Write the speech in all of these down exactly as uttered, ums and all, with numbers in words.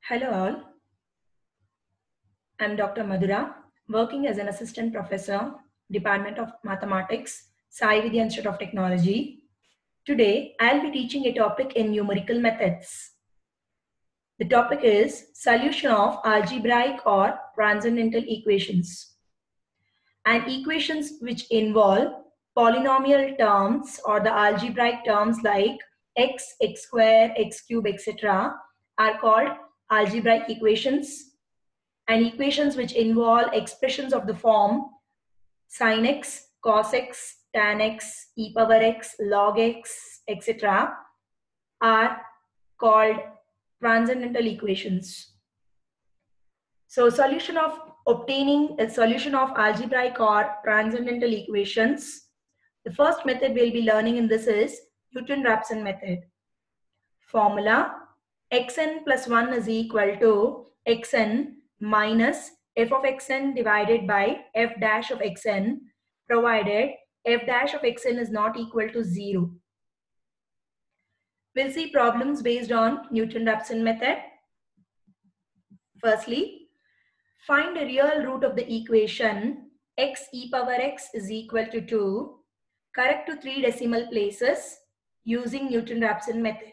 Hello all, I'm Doctor Madhura, working as an assistant professor, Department of Mathematics, Sai Vidya Institute of Technology. Today, I'll be teaching a topic in numerical methods. The topic is solution of algebraic or transcendental equations. And equations which involve polynomial terms or the algebraic terms like x, x square, x cube, et cetera are called algebraic equations. And equations which involve expressions of the form sin x, cos x, tan x, e power x, log x, et cetera are called transcendental equations. So solution of obtaining a solution of algebraic or transcendental equations. The first method we'll be learning in this is Newton-Raphson method. Formula: xn plus one is equal to xn minus f of xn divided by f dash of xn, provided f dash of xn is not equal to zero. We'll see problems based on Newton-Raphson method. Firstly, find the real root of the equation x e power x is equal to two, correct to three decimal places using Newton-Raphson method.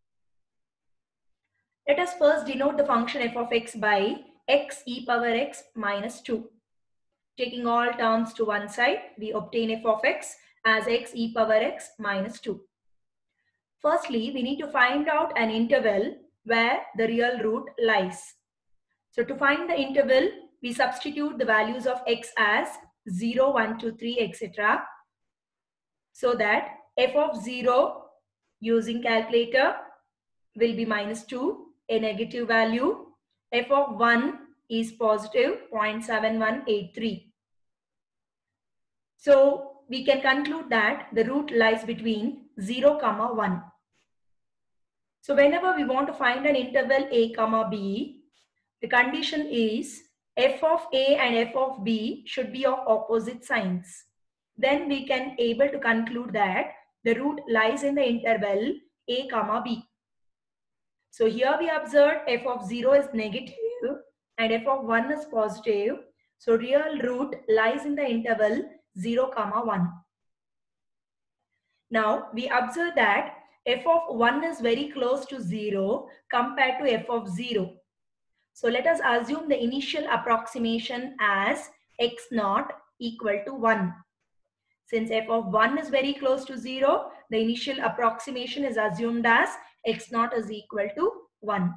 Let us first denote the function f of x by x e power x minus two. Taking all terms to one side, we obtain f of x as x e power x minus two. Firstly, we need to find out an interval where the real root lies. So to find the interval, we substitute the values of x as zero, one, two, three, et cetera. So that f of zero using calculator will be minus two, a negative value. F of one is positive zero point seven one eight three. So we can conclude that the root lies between zero comma one. So whenever we want to find an interval a comma b, the condition is f of a and f of b should be of opposite signs. Then we can able to conclude that the root lies in the interval a comma b. So here we observe f of zero is negative and f of one is positive. So real root lies in the interval zero comma one. Now we observe that f of one is very close to zero compared to f of zero. So let us assume the initial approximation as x naught equal to one. Since f of one is very close to zero, the initial approximation is assumed as x naught is equal to one.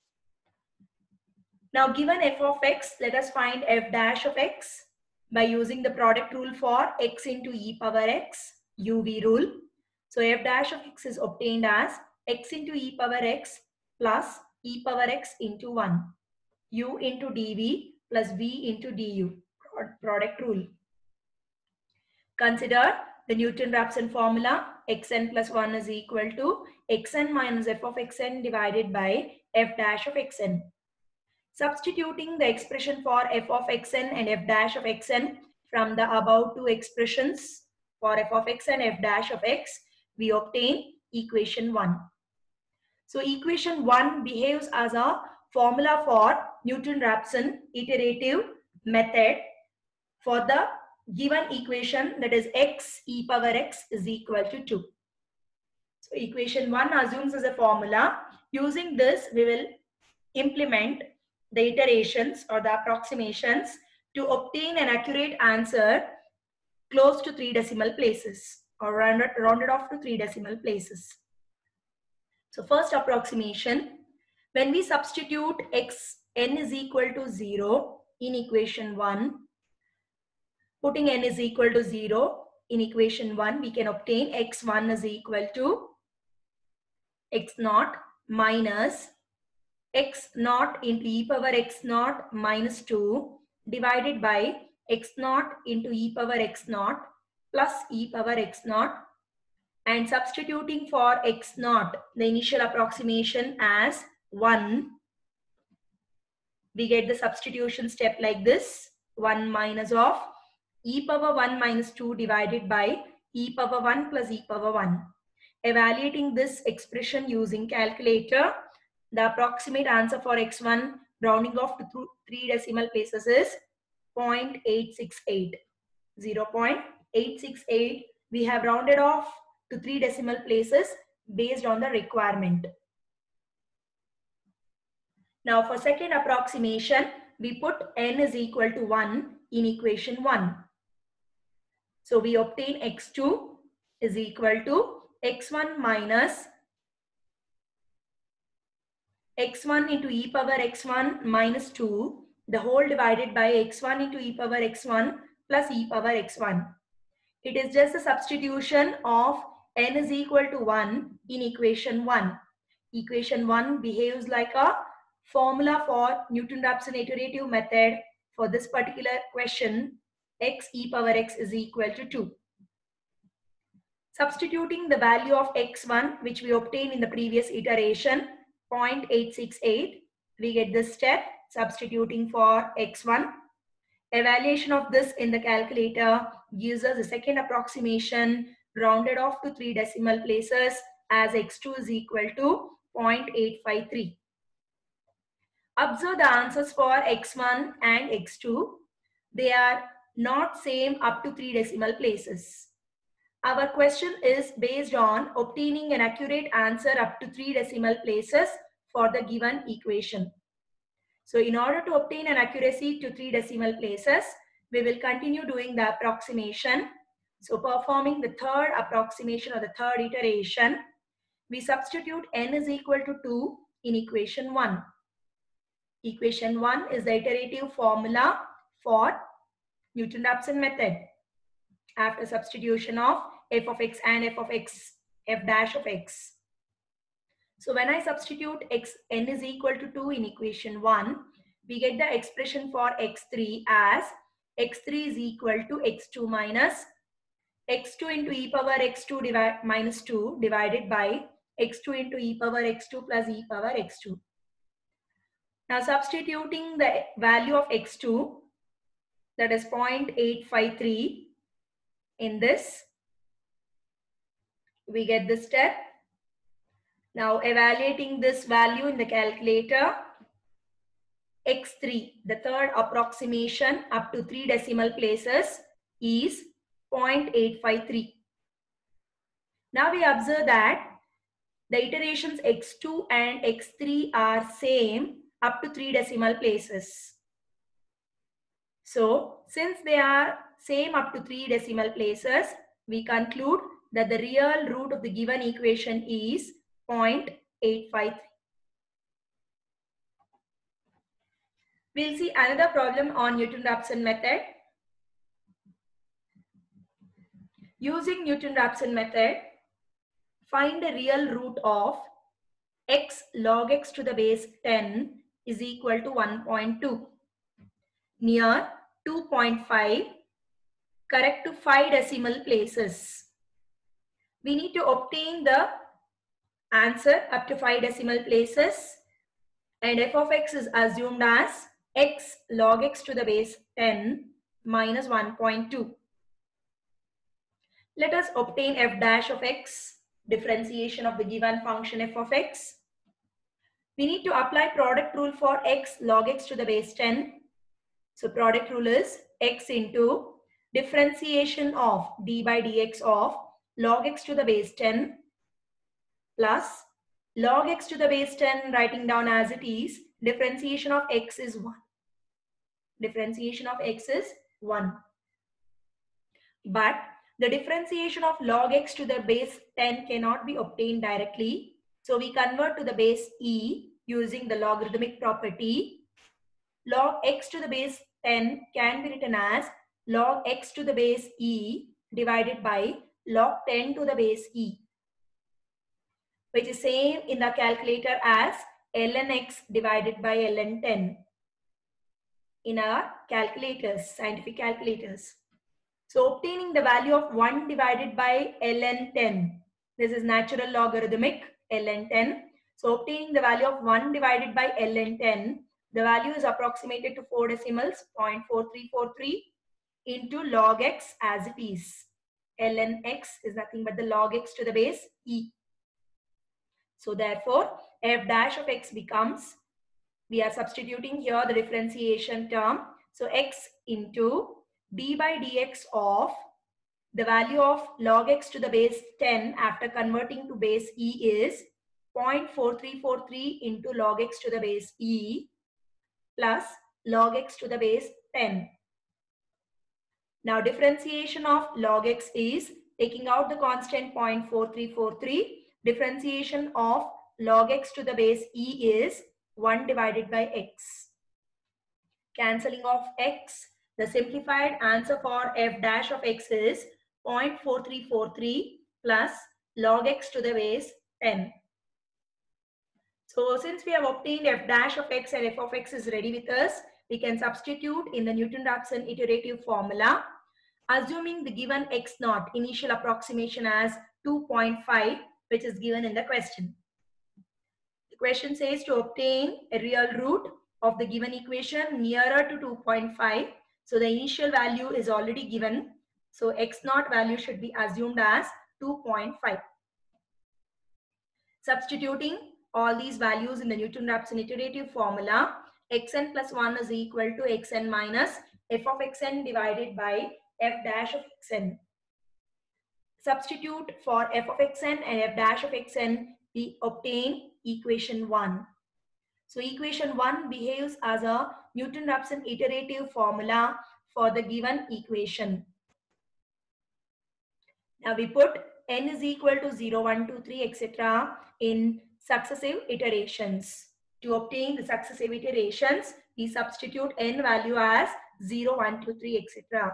Now given f of x, let us find f dash of x by using the product rule for x into e power x, U V rule. So f dash of x is obtained as x into e power x plus e power x into one, u into dv plus v into du, product rule. Consider the Newton-Raphson formula. Xn plus one is equal to xn minus f of xn divided by f dash of xn. Substituting the expression for f of xn and f dash of xn from the above two expressions for f of x and f dash of x, we obtain equation one. So equation one behaves as a formula for Newton-Raphson iterative method for the given equation, that is x e power x is equal to two. So equation one assumes as a formula. Using this, we will implement the iterations or the approximations to obtain an accurate answer close to three decimal places or rounded, rounded off to three decimal places. So first approximation, when we substitute x n is equal to zero in equation one, putting n is equal to zero in equation one, we can obtain x one is equal to x naught minus x naught into e power x naught minus two divided by x naught into e power x naught plus e power x naught, and substituting for x naught the initial approximation as one, we get the substitution step like this: one minus of e power one minus two divided by e power one plus e power one. Evaluating this expression using calculator, The approximate answer for x one rounding off to th three decimal places is zero point eight six eight. zero point eight six eight. We have rounded off to three decimal places based on the requirement. Now for second approximation, we put n is equal to one in equation one. So we obtain x two is equal to x one minus x one into e power x one minus two, the whole divided by x one into e power x one plus e power x one. It is just a substitution of n is equal to one in equation one. Equation one behaves like a formula for Newton-Raphson iterative method. For this particular question, x e power x is equal to two. Substituting the value of x one, which we obtained in the previous iteration, zero point eight six eight, we get this step, substituting for x one. Evaluation of this in the calculator gives us a second approximation rounded off to three decimal places as x two is equal to zero point eight five three. Observe the answers for x one and x two. They are not same up to three decimal places. Our question is based on obtaining an accurate answer up to three decimal places for the given equation. So in order to obtain an accuracy to three decimal places, we will continue doing the approximation. So performing the third approximation or the third iteration, we substitute n is equal to two in equation one. Equation one is the iterative formula for Newton-Raphson method after substitution of f of x and f of x, f dash of x. So when I substitute x, n is equal to two in equation one, we get the expression for x three as x three is equal to x two minus x two into e power x two divide, minus two divided by x two into e power x two plus e power x two. Now substituting the value of x two, that is zero point eight five three, in this, we get this step. Now evaluating this value in the calculator, x three, the third approximation up to three decimal places is zero point eight five three. Now we observe that the iterations x two and x three are same up to three decimal places. So since they are same up to three decimal places, we conclude that the real root of the given equation is zero point eight five three. We'll see another problem on Newton-Raphson method. Using Newton-Raphson method, find the real root of x log x to the base ten is equal to one point two. Near two point five, correct to five decimal places. We need to obtain the answer up to five decimal places, and f of x is assumed as x log x to the base ten minus one point two. Let us obtain f dash of x, differentiation of the given function f of x. We need to apply product rule for x log x to the base ten. So product rule is x into differentiation of d by dx of log x to the base ten plus log x to the base ten, writing down as it is, differentiation of x is one. Differentiation of x is one. But the differentiation of log x to the base ten cannot be obtained directly. So we convert to the base e using the logarithmic property. Log x to the base ten can be written as log x to the base e divided by log ten to the base e, which is same in the calculator as ln x divided by ln ten in our calculators, scientific calculators. So obtaining the value of one divided by ln ten, this is natural logarithmic ln ten. So obtaining the value of one divided by ln ten, the value is approximated to four decimals, zero point four three four three into log x as it is. Ln x is nothing but the log x to the base e. So therefore, f dash of x becomes, we are substituting here the differentiation term. So x into d by dx of the value of log x to the base ten after converting to base e is zero point four three four three into log x to the base e plus log x to the base ten. Now differentiation of log x is taking out the constant zero point four three four three. Differentiation of log x to the base e is one divided by x. Cancelling of x, the simplified answer for f dash of x is zero point four three four three plus log x to the base ten. So since we have obtained f dash of x and f of x is ready with us, we can substitute in the Newton-Raphson iterative formula. Assuming the given x naught initial approximation as two point five, which is given in the question. The question says to obtain a real root of the given equation nearer to two point five. So the initial value is already given. So x naught value should be assumed as two point five. Substituting all these values in the Newton-Raphson iterative formula, xn plus one is equal to xn minus f of xn divided by f dash of xn. Substitute for f of xn and f dash of xn, we obtain equation one. So equation one behaves as a Newton-Raphson iterative formula for the given equation. Now we put n is equal to zero, one, two, three, et cetera in successive iterations. To obtain the successive iterations, we substitute n value as zero, one, two, three, et cetera.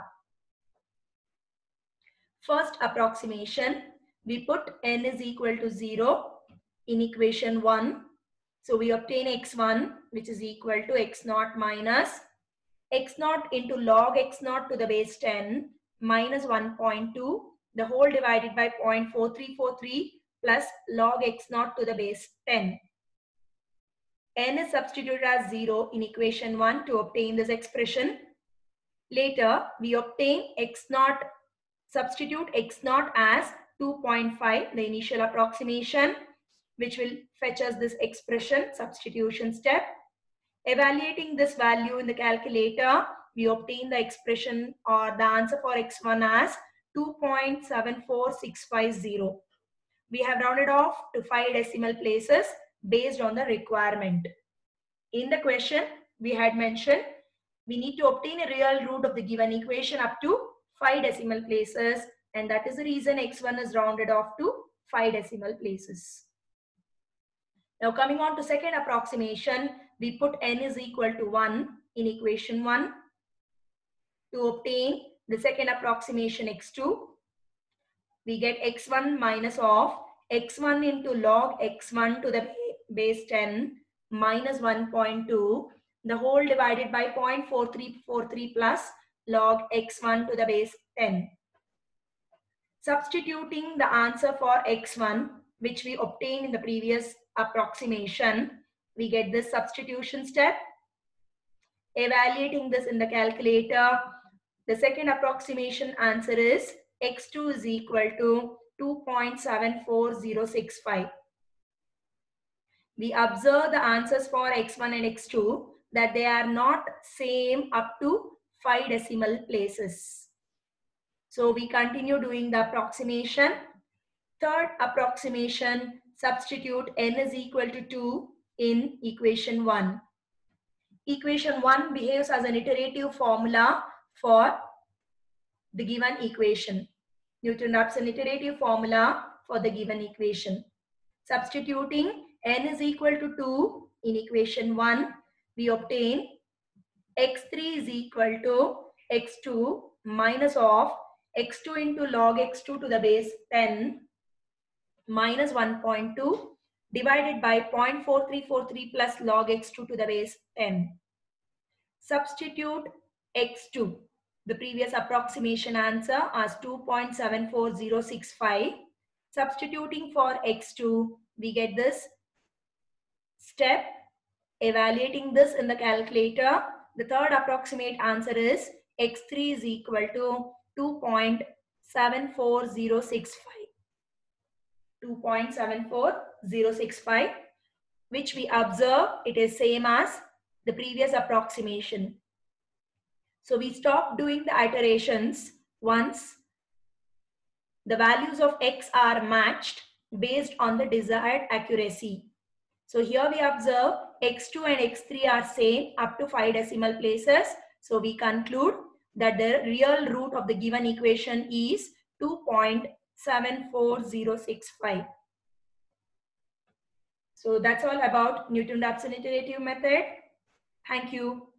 First approximation, we put n is equal to zero in equation one. So we obtain x one, which is equal to x naught minus x naught into log x naught to the base ten minus one point two, the whole divided by zero point four three four three plus log x naught to the base ten. N is substituted as zero in equation one to obtain this expression. Later, we obtain x naught, substitute x naught as two point five, the initial approximation, which will fetch us this expression, substitution step. Evaluating this value in the calculator, we obtain the expression or the answer for x one as two point seven four six five zero. We have rounded off to five decimal places based on the requirement. In the question, we had mentioned we need to obtain a real root of the given equation up to five decimal places, and that is the reason x one is rounded off to five decimal places. Now coming on to second approximation, we put n is equal to one in equation one to obtain the second approximation x two. We get x one minus of x one into log x one to the base ten minus one point two, the whole divided by zero point four three four three plus log x one to the base ten. Substituting the answer for x one, which we obtained in the previous approximation, we get this substitution step. Evaluating this in the calculator, the second approximation answer is x two is equal to two point seven four zero six five. We observe the answers for x one and x two that they are not same up to five decimal places. So we continue doing the approximation. Third approximation, substitute n is equal to two in equation one. Equation one behaves as an iterative formula for the given equation. Newton-Raphson iterative formula for the given equation. Substituting n is equal to two in equation one, we obtain x three is equal to x two minus of x two into log x two to the base ten minus one point two divided by zero point four three four three plus log x two to the base ten. Substitute x two, the previous approximation answer, as two point seven four zero six five. Substituting for x two, we get this step. Evaluating this in the calculator, the third approximate answer is x three is equal to two point seven four zero six five. two point seven four zero six five, which we observe it is same as the previous approximation. So we stop doing the iterations once the values of x are matched based on the desired accuracy. So here we observe x two and x three are same up to five decimal places. So we conclude that the real root of the given equation is two point seven four zero six five. So that's all about Newton-Raphson iterative method. Thank you.